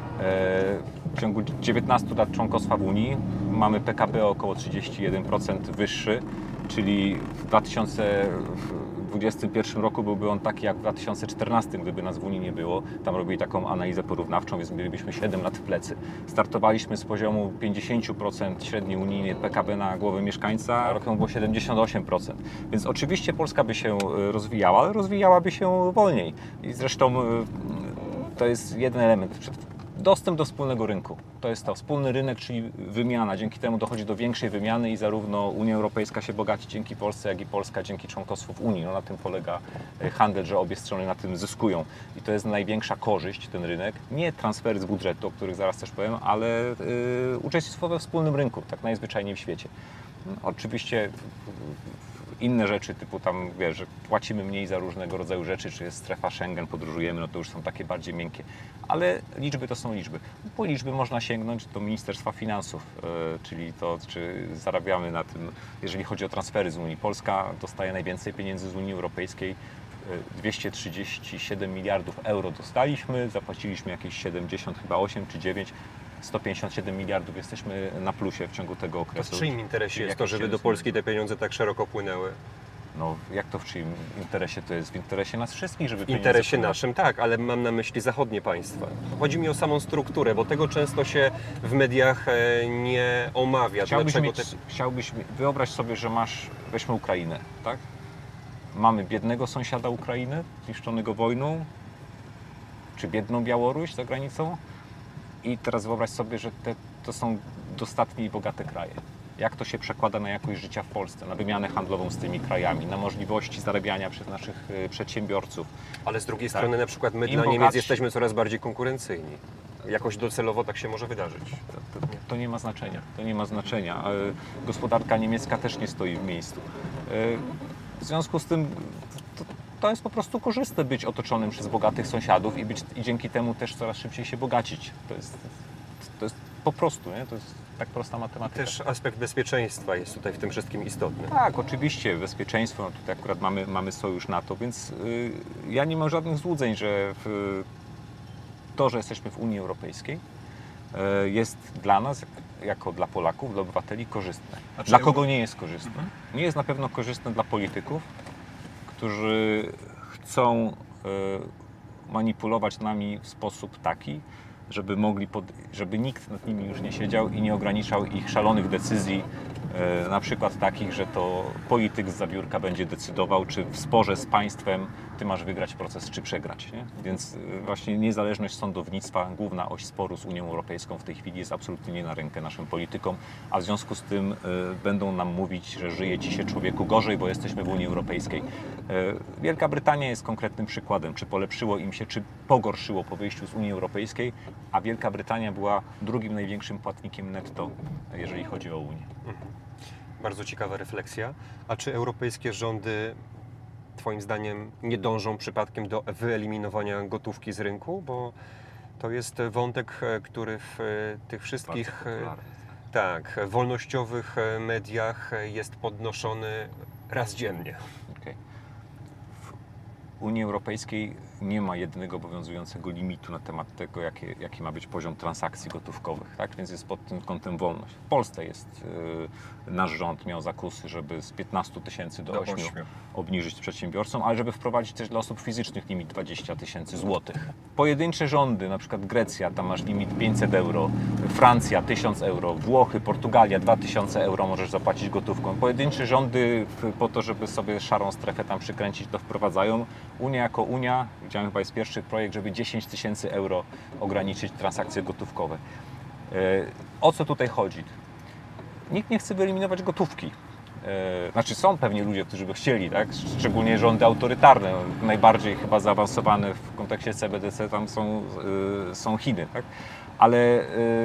W ciągu dziewiętnastu lat członkostwa w Unii mamy P K B o około trzydzieści jeden procent wyższy, czyli w dwa tysiące dwudziestym pierwszym roku byłby on taki jak w dwa tysiące czternastym, gdyby nas w Unii nie było. Tam robili taką analizę porównawczą, więc mielibyśmy siedem lat w plecy. Startowaliśmy z poziomu pięćdziesiąt procent średniej unijnej P K B na głowę mieszkańca, a rok temu było siedemdziesiąt osiem procent. Więc oczywiście Polska by się rozwijała, ale rozwijałaby się wolniej. I zresztą to jest jeden element. Dostęp do wspólnego rynku. To jest to, wspólny rynek, czyli wymiana. Dzięki temu dochodzi do większej wymiany i zarówno Unia Europejska się bogaci dzięki Polsce, jak i Polska dzięki członkostwu w Unii. No, na tym polega handel, że obie strony na tym zyskują. I to jest największa korzyść, ten rynek. Nie transfery z budżetu, o których zaraz też powiem, ale yy, uczestnictwo we wspólnym rynku, tak najzwyczajniej w świecie. No, oczywiście inne rzeczy, typu tam, wiesz, że płacimy mniej za różnego rodzaju rzeczy, czy jest strefa Schengen, podróżujemy, no to już są takie bardziej miękkie. Ale liczby to są liczby. Po liczby można sięgnąć do Ministerstwa Finansów, yy, czyli to, czy zarabiamy na tym, jeżeli chodzi o transfery z Unii. Polska dostaje najwięcej pieniędzy z Unii Europejskiej, dwieście trzydzieści siedem miliardów euro dostaliśmy, zapłaciliśmy jakieś siedemdziesiąt, chyba osiem czy dziewięć. sto pięćdziesiąt siedem miliardów jesteśmy na plusie w ciągu tego To okresu. w czyim interesie Czyli jest to, jakieś żeby do siedemset Polski te pieniądze tak szeroko płynęły? No jak to w czyim interesie? To jest w interesie nas wszystkich, żeby W pieniądze interesie płynęły. naszym, tak, ale mam na myśli zachodnie państwa. Chodzi mi o samą strukturę, bo tego często się w mediach e, nie omawia. Chciałbyś, Dlaczego mieć, te... chciałbyś, wyobraź sobie, że masz, weźmy Ukrainę, tak? Mamy biednego sąsiada Ukrainy, zniszczonego wojną, czy biedną Białoruś za granicą i teraz wyobraź sobie, że te, to są dostatnie i bogate kraje. Jak to się przekłada na jakość życia w Polsce, na wymianę handlową z tymi krajami, na możliwości zarabiania przez naszych y, przedsiębiorców. Ale z drugiej Tak. strony na przykład my Im dla Niemiec bogatsi- jesteśmy coraz bardziej konkurencyjni. Jakoś docelowo tak się może wydarzyć. To, to, to nie ma znaczenia. To nie ma znaczenia. Y, Gospodarka niemiecka też nie stoi w miejscu. Y, W związku z tym to, to jest po prostu korzystne być otoczonym przez bogatych sąsiadów i, być, i dzięki temu też coraz szybciej się bogacić. To jest, to jest po prostu, nie? To jest tak prosta matematyka. Też aspekt bezpieczeństwa jest tutaj w tym wszystkim istotny. Tak, oczywiście, bezpieczeństwo, no tutaj akurat mamy, mamy sojusz NATO, więc y, ja nie mam żadnych złudzeń, że w, to, że jesteśmy w Unii Europejskiej y, jest dla nas, jako dla Polaków, dla obywateli korzystne. A czy Dla Euro- kogo nie jest korzystne? Nie jest na pewno korzystne dla polityków, którzy chcą y, manipulować nami w sposób taki, żeby mogli, pod, żeby nikt nad nimi już nie siedział i nie ograniczał ich szalonych decyzji, e, na przykład takich, że to polityk z zabiórka będzie decydował, czy w sporze z państwem ty masz wygrać proces, czy przegrać. Nie? Więc e, właśnie niezależność sądownictwa, główna oś sporu z Unią Europejską w tej chwili jest absolutnie nie na rękę naszym politykom, a w związku z tym e, będą nam mówić, że żyje ci się człowieku gorzej, bo jesteśmy w Unii Europejskiej. E, Wielka Brytania jest konkretnym przykładem, czy polepszyło im się, czy pogorszyło po wyjściu z Unii Europejskiej, a Wielka Brytania była drugim największym płatnikiem netto, jeżeli chodzi o Unię. Bardzo ciekawa refleksja. A czy europejskie rządy, Twoim zdaniem, nie dążą przypadkiem do wyeliminowania gotówki z rynku? Bo to jest wątek, który w tych wszystkich tak, wolnościowych mediach jest podnoszony raz dziennie. Okay. Unii Europejskiej nie ma jednego obowiązującego limitu na temat tego, jaki, jaki ma być poziom transakcji gotówkowych, tak? Więc jest pod tym kątem wolność. W Polsce jest, yy, nasz rząd miał zakusy, żeby z piętnastu tysięcy do ośmiu obniżyć przedsiębiorcom, ale żeby wprowadzić też dla osób fizycznych limit dwadzieścia tysięcy złotych. Pojedyncze rządy, na przykład Grecja, tam masz limit pięćset euro, Francja tysiąc euro, Włochy, Portugalia dwa tysiące euro możesz zapłacić gotówką. Pojedyncze rządy po to, żeby sobie szarą strefę tam przykręcić, to wprowadzają. Unia jako Unia, widziałem chyba jest pierwszy projekt, żeby dziesięć tysięcy euro ograniczyć transakcje gotówkowe. O co tutaj chodzi? Nikt nie chce wyeliminować gotówki. Znaczy są pewnie ludzie, którzy by chcieli, tak? Szczególnie rządy autorytarne, najbardziej chyba zaawansowane w kontekście C B D C tam są, są Chiny, tak? Ale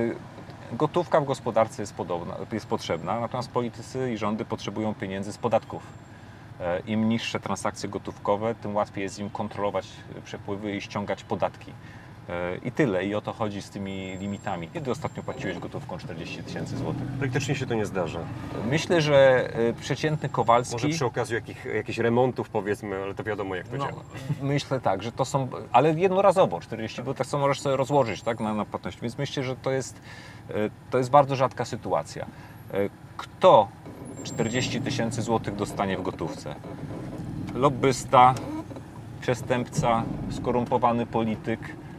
gotówka w gospodarce jest, podobna, jest potrzebna, natomiast politycy i rządy potrzebują pieniędzy z podatków. Im niższe transakcje gotówkowe, tym łatwiej jest im kontrolować przepływy i ściągać podatki. I tyle. I o to chodzi z tymi limitami. Kiedy ostatnio płaciłeś gotówką czterdzieści tysięcy złotych? Praktycznie się to nie zdarza. Myślę, że przeciętny Kowalski... Może przy okazji jakich, jakichś remontów powiedzmy, ale to wiadomo jak to no, działa. Myślę tak, że to są... Ale jednorazowo czterdzieści, bo tak samo możesz sobie rozłożyć, tak, na, na płatność. Więc myślę, że to jest, to jest bardzo rzadka sytuacja. Kto czterdzieści tysięcy złotych dostanie w gotówce? Lobbysta, przestępca, skorumpowany polityk.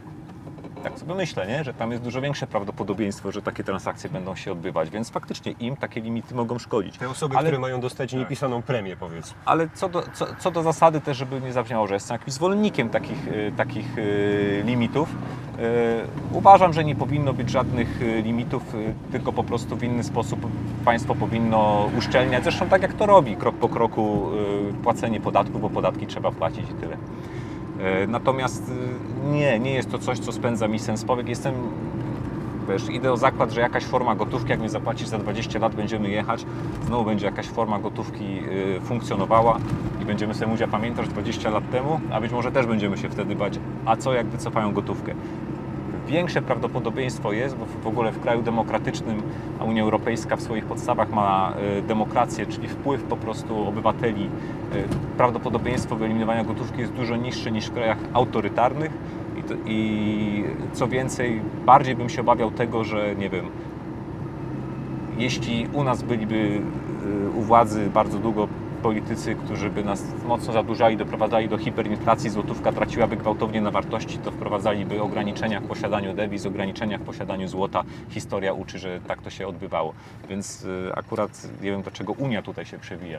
Tak sobie myślę, nie? Że tam jest dużo większe prawdopodobieństwo, że takie transakcje będą się odbywać, więc faktycznie im takie limity mogą szkodzić. Te osoby, ale, które mają dostać niepisaną premię, powiedzmy. ale co do, co, co do zasady też, żeby nie zabrzmiało, że jestem jakimś zwolennikiem takich, takich limitów, uważam, że nie powinno być żadnych limitów, tylko po prostu w inny sposób państwo powinno uszczelniać. Zresztą tak jak to robi, krok po kroku płacenie podatków, bo podatki trzeba płacić i tyle. Natomiast nie, nie jest to coś, co spędza mi sens powiek. Jestem, wiesz, idę o zakład, że jakaś forma gotówki, jak mnie zapłacisz za dwadzieścia lat, będziemy jechać, znowu będzie jakaś forma gotówki funkcjonowała i będziemy sobie mówić, a pamiętasz dwadzieścia lat temu, a być może też będziemy się wtedy bać, a co jak wycofają gotówkę. Większe prawdopodobieństwo jest, bo w ogóle w kraju demokratycznym, a Unia Europejska w swoich podstawach ma demokrację, czyli wpływ po prostu obywateli, prawdopodobieństwo wyeliminowania gotówki jest dużo niższe niż w krajach autorytarnych i, to, i co więcej, bardziej bym się obawiał tego, że nie wiem, jeśli u nas byliby u władzy bardzo długo politycy, którzy by nas mocno zadłużali, doprowadzali do hiperinflacji, złotówka traciłaby gwałtownie na wartości, to wprowadzaliby ograniczenia w posiadaniu dewiz, ograniczenia w posiadaniu złota. Historia uczy, że tak to się odbywało. Więc akurat nie wiem, dlaczego Unia tutaj się przewija.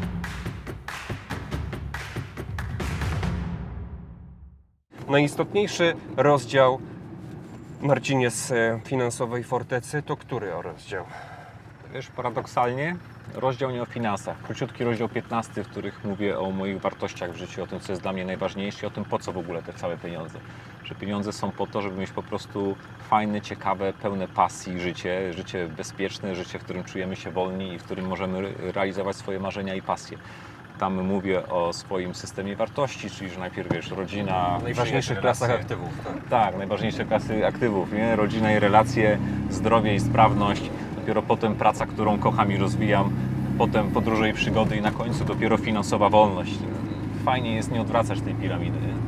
Najistotniejszy rozdział, Marcinie, z finansowej fortecy to który rozdział? Wiesz, paradoksalnie rozdział nie o finansach. Króciutki rozdział piętnasty, w których mówię o moich wartościach w życiu, o tym, co jest dla mnie najważniejsze, o tym, po co w ogóle te całe pieniądze. Że pieniądze są po to, żeby mieć po prostu fajne, ciekawe, pełne pasji życie, życie bezpieczne, życie, w którym czujemy się wolni i w którym możemy realizować swoje marzenia i pasje. Tam mówię o swoim systemie wartości, czyli że najpierw, wiesz, rodzina, Najważniejszych klasach aktywów, tak? Tak, najważniejsze klasy aktywów, nie? Rodzina i relacje, zdrowie i sprawność, dopiero potem praca, którą kocham i rozwijam, potem podróże i przygody i na końcu dopiero finansowa wolność. Fajnie jest nie odwracać tej piramidy, nie?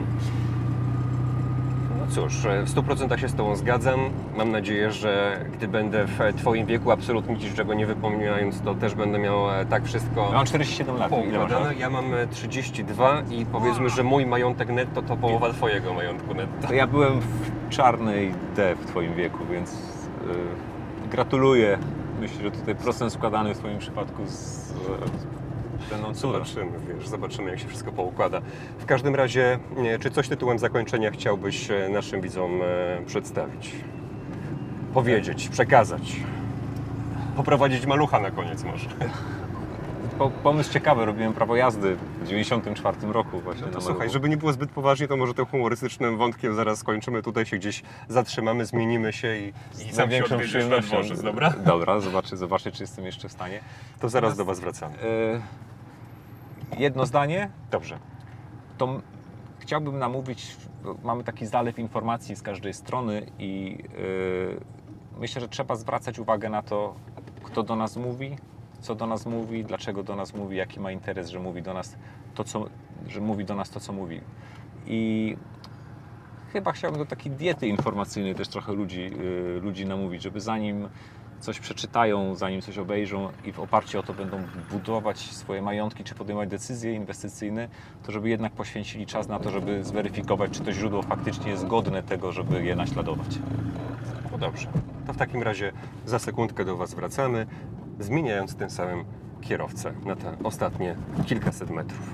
No cóż, w stu procentach się z Tobą zgadzam. Mam nadzieję, że gdy będę w Twoim wieku, absolutnie niczego nie wypominając, to też będę miał tak wszystko Ja mam czterdzieści siedem lat. Ile masz lat? Ja mam trzydzieści dwa i powiedzmy, że mój majątek netto to połowa Twojego majątku netto. To ja byłem w czarnej D w Twoim wieku, więc yy, gratuluję. Myślę, że tutaj procent składany w Twoim przypadku z, yy, będą cudem. Zobaczymy, wiesz, zobaczymy jak się wszystko poukłada. W każdym razie, czy coś tytułem zakończenia chciałbyś naszym widzom przedstawić? Powiedzieć, przekazać? Poprowadzić malucha na koniec może? Po, pomysł ciekawy, robiłem prawo jazdy w dziewięćdziesiątym czwartym roku właśnie. No to na słuchaj, Maluchu. żeby nie było zbyt poważnie, to może tym humorystycznym wątkiem zaraz skończymy. Tutaj się gdzieś zatrzymamy, zmienimy się i, i sam się odwiedzisz na dworzec, dobra? Dobra, zobaczę, zobaczę, czy jestem jeszcze w stanie. To zaraz do Was wracamy. Yy, jedno zdanie. Dobrze. To m- chciałbym namówić, mamy taki zalew informacji z każdej strony i yy, myślę, że trzeba zwracać uwagę na to, kto do nas mówi, co do nas mówi, dlaczego do nas mówi, jaki ma interes, że mówi do nas to, co że mówi do nas to, co mówi. I chyba chciałbym do takiej diety informacyjnej też trochę ludzi, yy, ludzi namówić, żeby zanim coś przeczytają, zanim coś obejrzą i w oparciu o to będą budować swoje majątki czy podejmować decyzje inwestycyjne, to żeby jednak poświęcili czas na to, żeby zweryfikować, czy to źródło faktycznie jest godne tego, żeby je naśladować. No dobrze, to w takim razie za sekundkę do Was wracamy, zmieniając tym samym kierowcę na te ostatnie kilkaset metrów.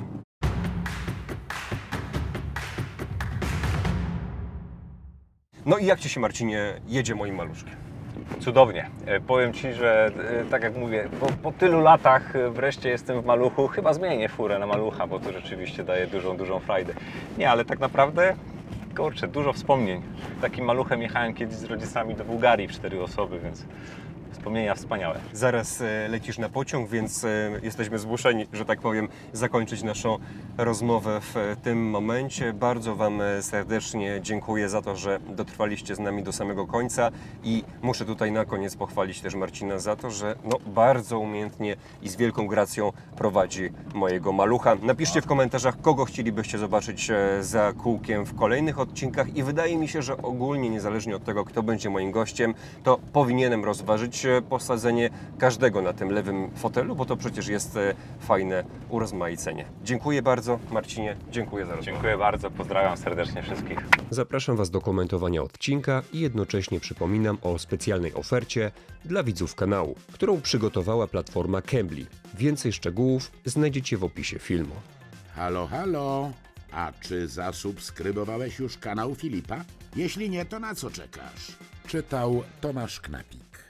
No i jak Ci się, Marcinie, jedzie moim maluszkiem? Cudownie. E, Powiem Ci, że e, tak jak mówię, po, po tylu latach e, wreszcie jestem w maluchu. Chyba zmienię furę na malucha, bo to rzeczywiście daje dużą, dużą frajdę. Nie, ale tak naprawdę, kurczę, dużo wspomnień. Takim maluchem jechałem kiedyś z rodzicami do Bułgarii w cztery osoby, więc wspomnienia wspaniałe. Zaraz e, lecisz na pociąg, więc e, jesteśmy zmuszeni, że tak powiem, zakończyć naszą rozmowę w e, tym momencie. Bardzo Wam e, serdecznie dziękuję za to, że dotrwaliście z nami do samego końca i muszę tutaj na koniec pochwalić też Marcina za to, że no, bardzo umiejętnie i z wielką gracją prowadzi mojego malucha. Napiszcie w komentarzach, kogo chcielibyście zobaczyć e, za kółkiem w kolejnych odcinkach i wydaje mi się, że ogólnie, niezależnie od tego, kto będzie moim gościem, to powinienem rozważyć posadzenie każdego na tym lewym fotelu, bo to przecież jest e, fajne urozmaicenie. Dziękuję bardzo, Marcinie, dziękuję za rozmowę. Dziękuję bardzo, pozdrawiam serdecznie wszystkich. Zapraszam Was do komentowania odcinka i jednocześnie przypominam o specjalnej ofercie dla widzów kanału, którą przygotowała platforma Cambly. Więcej szczegółów znajdziecie w opisie filmu. Halo, halo. A czy zasubskrybowałeś już kanał Filipa? Jeśli nie, to na co czekasz? Czytał Tomasz Knapik.